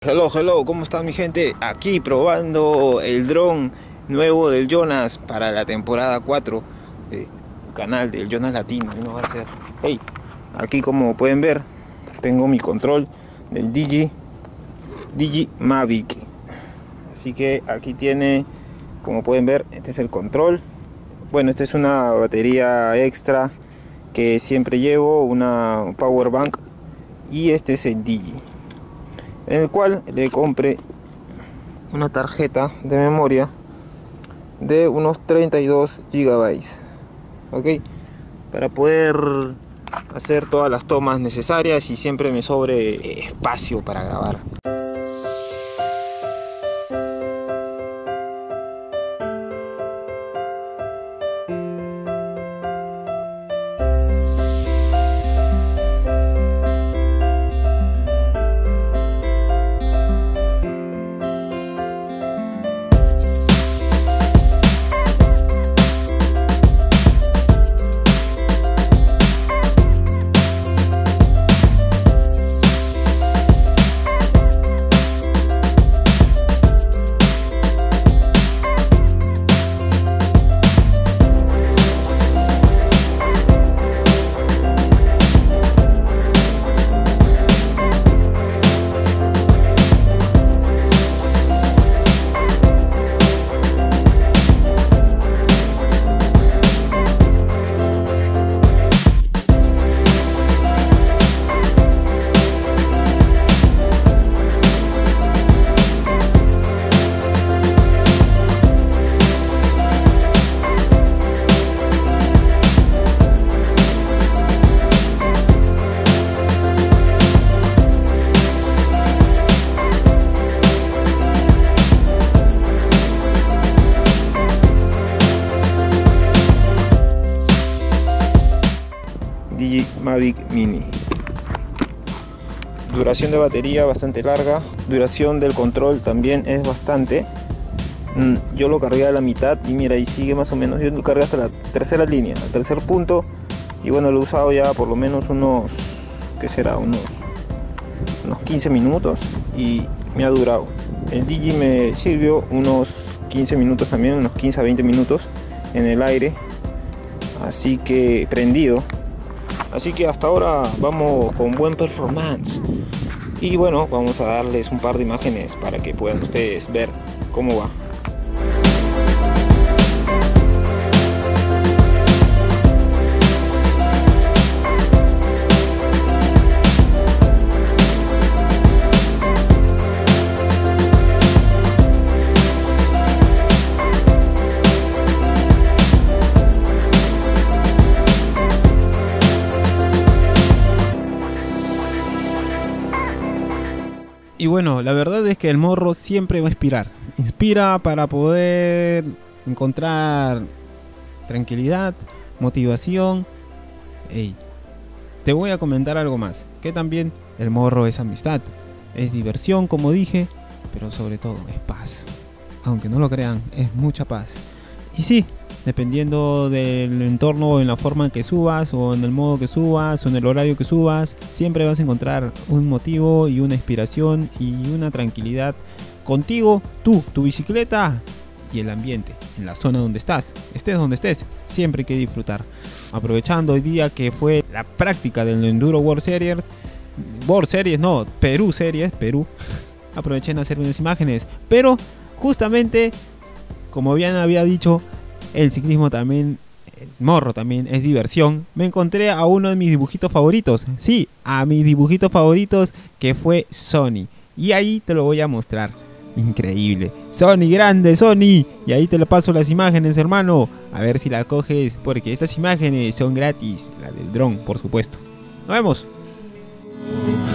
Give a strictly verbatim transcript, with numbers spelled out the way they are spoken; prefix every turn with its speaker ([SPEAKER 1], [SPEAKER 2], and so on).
[SPEAKER 1] Hello, hello, ¿cómo está mi gente? Aquí probando el dron nuevo del Jonas para la temporada cuatro del canal del Jonas Latino. ¿No va a ser? Hey, aquí como pueden ver, tengo mi control del Digi Digi Mavic. Así que aquí tiene, como pueden ver, este es el control. Bueno, esta es una batería extra que siempre llevo, una power bank, y este es el Digi, en el cual le compré una tarjeta de memoria de unos treinta y dos gigabytes, ok, para poder hacer todas las tomas necesarias y siempre me sobre espacio para grabar. Digi Mavic Mini. Duración de batería bastante larga, duración del control también es bastante. Yo lo cargué a la mitad y mira, y sigue más o menos. Yo lo cargué hasta la tercera línea, el tercer punto, y bueno, lo he usado ya por lo menos unos, ¿qué será? Unos, unos quince minutos y me ha durado. El Digi me sirvió unos quince minutos también, unos quince a veinte minutos en el aire, así que prendido. Así que hasta ahora vamos con buen performance. Y bueno, vamos a darles un par de imágenes para que puedan ustedes ver cómo va.
[SPEAKER 2] Y bueno, la verdad es que el morro siempre va a inspirar. Inspira para poder encontrar tranquilidad, motivación. Ey, te voy a comentar algo más. Que también el morro es amistad, es diversión, como dije, pero sobre todo es paz. Aunque no lo crean, es mucha paz. Y sí, dependiendo del entorno, en la forma en que subas, o en el modo que subas, o en el horario que subas, siempre vas a encontrar un motivo y una inspiración y una tranquilidad contigo, tú, tu bicicleta y el ambiente, en la zona donde estás, estés donde estés, siempre hay que disfrutar. Aprovechando hoy día que fue la práctica del Enduro World Series, World Series no, Perú Series, Perú, aproveché en hacer unas imágenes, pero justamente, como bien había dicho, el ciclismo también, el morro también es diversión. Me encontré a uno de mis dibujitos favoritos. Sí, a mis dibujitos favoritos, que fue Sony. Y ahí te lo voy a mostrar. Increíble. Sony, grande Sony. Y ahí te lo paso las imágenes, hermano. A ver si la coges, porque estas imágenes son gratis. La del dron, por supuesto. Nos vemos.